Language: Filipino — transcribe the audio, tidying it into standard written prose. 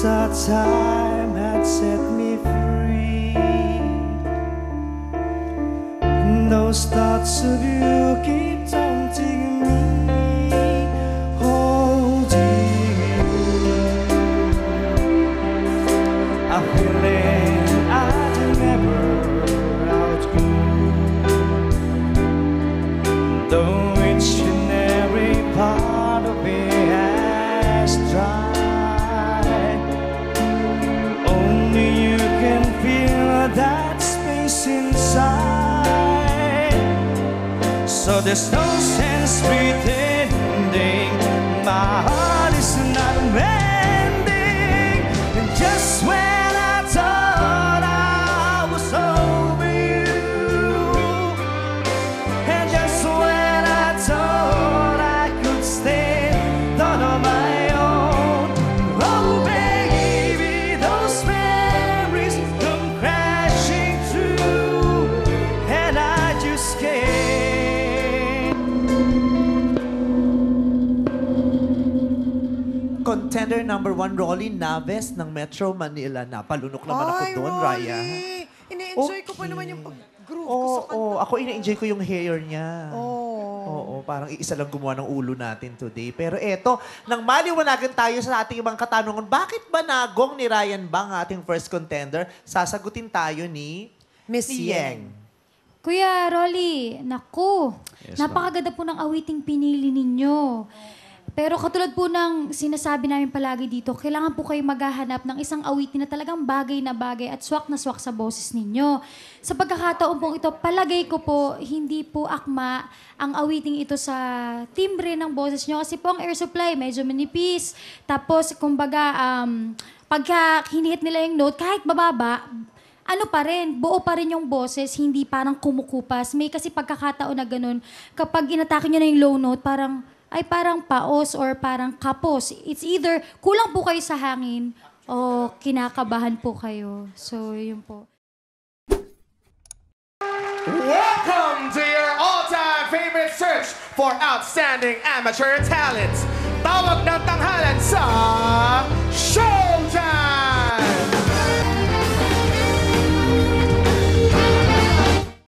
thought time had set me free. Those thoughts of you keep taunting me, holding you. A feeling I'd never outgrow. Though each and every part of me has tried, only you can feel that space inside. So there's no sense pretending my heart is not mending. And just when I thought I was over you, and just when I thought I could stand on my own, oh baby, those memories come crashing through, and I just can't. Contender number 1, Rolly Naves ng Metro Manila. Napalunok naman ako doon, Raya. Ini-enjoy ko pa naman yung groove ko sa kanta. Oo, ako ina-enjoy ko yung hair niya. Oh. Oo, parang iisa lang gumawa ng ulo natin today. Pero eto, nang maliwanagan tayo sa ating ibang katanungan, bakit ba nagong ni Ryan Bang ating first contender? Sasagutin tayo ni Miss Yeng. Kuya Rolly, naku, napakaganda po ng awiting pinili ninyo. Pero katulad po ng sinasabi namin palagi dito, kailangan po kayo maghahanap ng isang awitin na talagang bagay na bagay at swak na swak sa boses ninyo. Sa pagkakataon pong ito, palagay ko po, hindi po akma ang awiting ito sa timbre ng boses nyo. Kasi po ang air supply, medyo manipis. Tapos, kumbaga, pagka hinihit nila yung note, kahit bababa, ano pa rin, buo pa rin yung boses, hindi parang kumukupas. May kasi pagkakataon na ganun, kapag inatake nyo na yung low note, parang paos or parang kapos. It's either kulang po kayo sa hangin o kinakabahan po kayo. So, yun po. Welcome to your all-time favorite search for outstanding amateur talents. Tawag ng tanghalan sa